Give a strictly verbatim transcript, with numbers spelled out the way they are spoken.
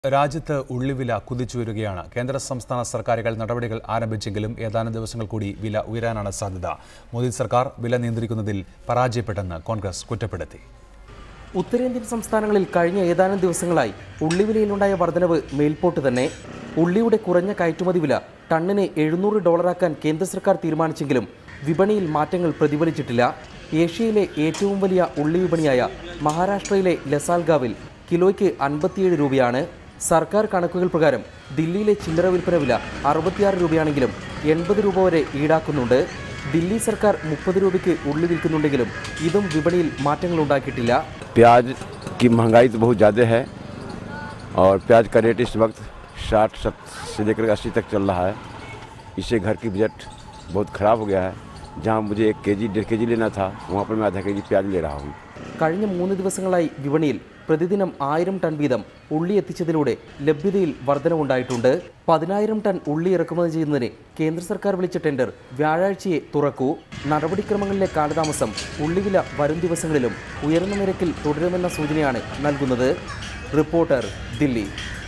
രാജ്യത്ത് ഉള്ളിവില കുതിച്ചുയരുകയാണ്. കേന്ദ്ര സംസ്ഥാന സർക്കാരുകൾ നടപടികൾ ആരംഭിച്ചെങ്കിലും ഏതാനും ദിവസങ്ങൾ കൂടി വില ഉയരാനാണ് സാധ്യത. മോദി സർക്കാർ വില നിയന്ത്രിക്കുന്നതിൽ പരാജയപ്പെട്ടെന്ന് കോൺഗ്രസ് കുറ്റപ്പെടുത്തി. ഉത്തരേന്ത്യൻ സംസ്ഥാനങ്ങളിൽ കഴിഞ്ഞ ഏതാനും ദിവസങ്ങളായി ഉള്ളിവിലയിലുണ്ടായ വർധനവ് മേൽപോട്ട് തന്നെ. ഉള്ളിയുടെ കുറഞ്ഞ കയറ്റുമതി വില ടണ്ണിന് എഴുന്നൂറ് ഡോളറാക്കാൻ കേന്ദ്ര സർക്കാർ തീരുമാനിച്ചെങ്കിലും വിപണിയിൽ മാറ്റങ്ങൾ പ്രതിഫലിച്ചിട്ടില്ല. ഏഷ്യയിലെ ഏറ്റവും വലിയ ഉള്ളി വിപണിയായ മഹാരാഷ്ട്രയിലെ ലസാൽഗാവിൽ കിലോയ്ക്ക് അൻപത്തിയേഴ് രൂപയാണ്. സർക്കാർ കണക്കുകൾ പ്രകാരം ദില്ലിയിലെ ചില്ലറ വിൽപ്പന വില അറുപത്തിയാറ് രൂപയാണെങ്കിലും എൺപത് രൂപ വരെ ഈടാക്കുന്നുണ്ട്. ദില്ലി സർക്കാർ മുപ്പത് രൂപയ്ക്ക് ഉള്ളി വിൽക്കുന്നുണ്ടെങ്കിലും ഇതും വിപണിയിൽ മാറ്റങ്ങൾ ഉണ്ടാക്കിയിട്ടില്ല. प्याज की महंगाई तो बहुत ज़्यादा है और प्याज का रेट इस वक्त साठ से लेकर अस्सी तक चल रहा है. इससे घर की बजट बहुत ख़राब हो गया है. जहाँ मुझे एक के जी डेढ़ के जी लेना था वहाँ पर मैं आधा के जी प्याज ले रहा हूँ. കഴിഞ്ഞ മൂന്ന് ദിവസങ്ങളായി വിപണിയിൽ പ്രതിദിനം ആയിരം ടൺ വീതം ഉള്ളി എത്തിച്ചതിലൂടെ ലഭ്യതയിൽ വർധനവുണ്ടായിട്ടുണ്ട്. പതിനായിരം ടൺ ഉള്ളി ഇറക്കുമതി ചെയ്യുന്നതിന് കേന്ദ്ര സർക്കാർ വിളിച്ച ടെൻഡർ വ്യാഴാഴ്ചയെ തുറക്കൂ. നടപടിക്രമങ്ങളിലെ കാലതാമസം ഉള്ളിവില വരും ദിവസങ്ങളിലും ഉയർന്ന നിരക്കിൽ തുടരുമെന്ന സൂചനയാണ് നൽകുന്നത്. റിപ്പോർട്ടർ, ദില്ലി.